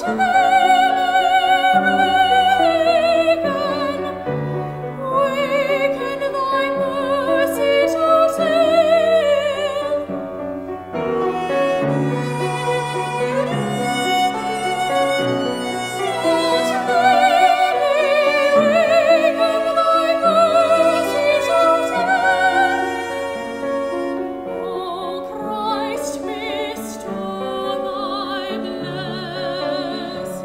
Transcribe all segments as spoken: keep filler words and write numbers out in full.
Christ, bestow thy blessing.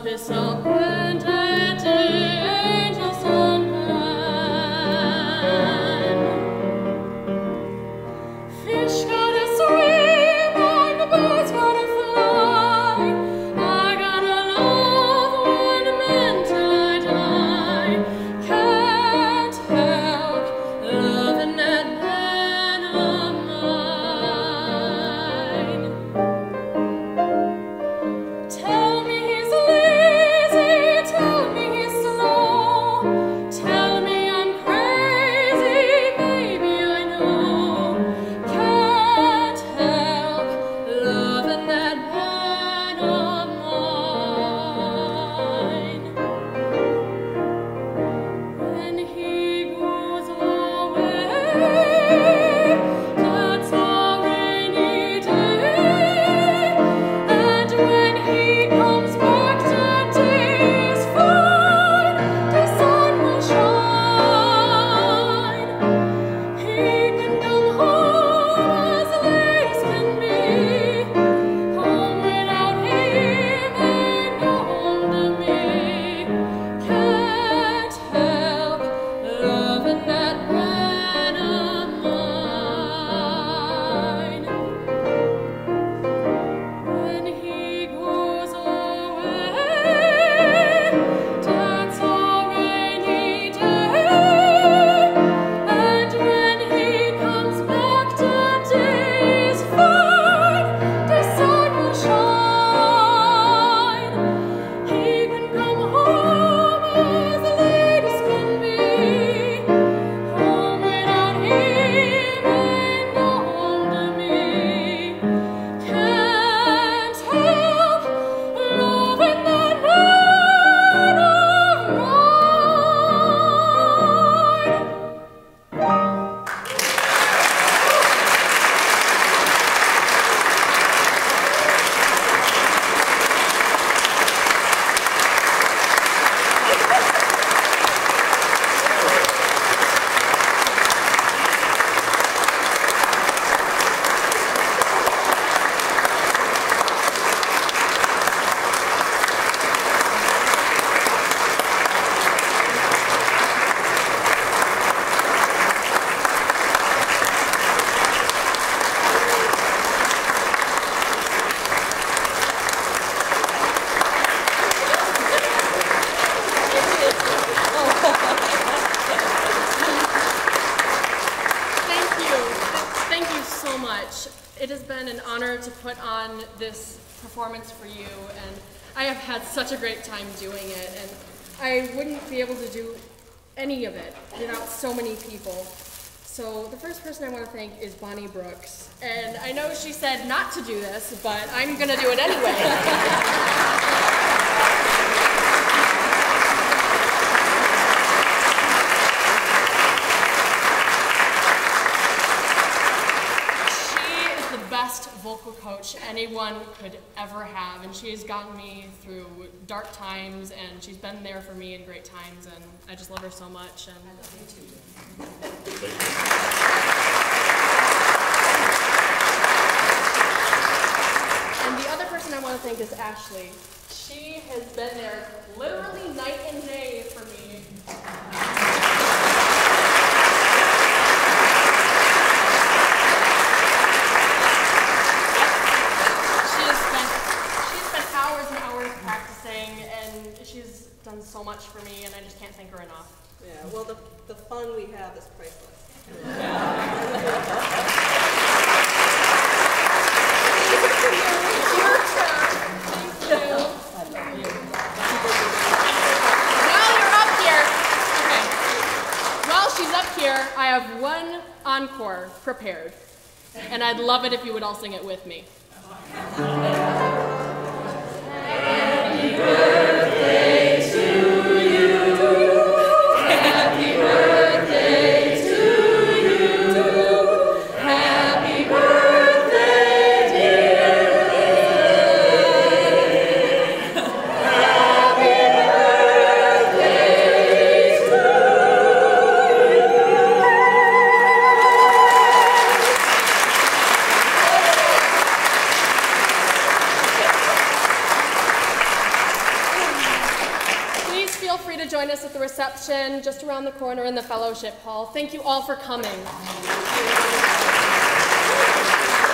This performance for you, and I have had such a great time doing it, and I wouldn't be able to do any of it without so many people. So the first person I want to thank is Bonnie Brooks, and I know she said not to do this, but I'm gonna do it anyway. Vocal coach anyone could ever have, and she has gotten me through dark times, and she's been there for me in great times, and I just love her so much. And I love you too. And the other person I want to thank is Ashley. She has been there literally night and day for me. She's done so much for me, and I just can't thank her enough. Yeah, well, the, the fun we have is priceless. Your turn. Thank you. I love you. While you're up here, okay. While she's up here, I have one encore prepared, and I'd love it if you would all sing it with me. Happy birthday to you. Happy birthday to you. Happy birthday, dear Liz. Happy birthday to you. free to join us at the reception just around the corner in the fellowship hall. Thank you all for coming.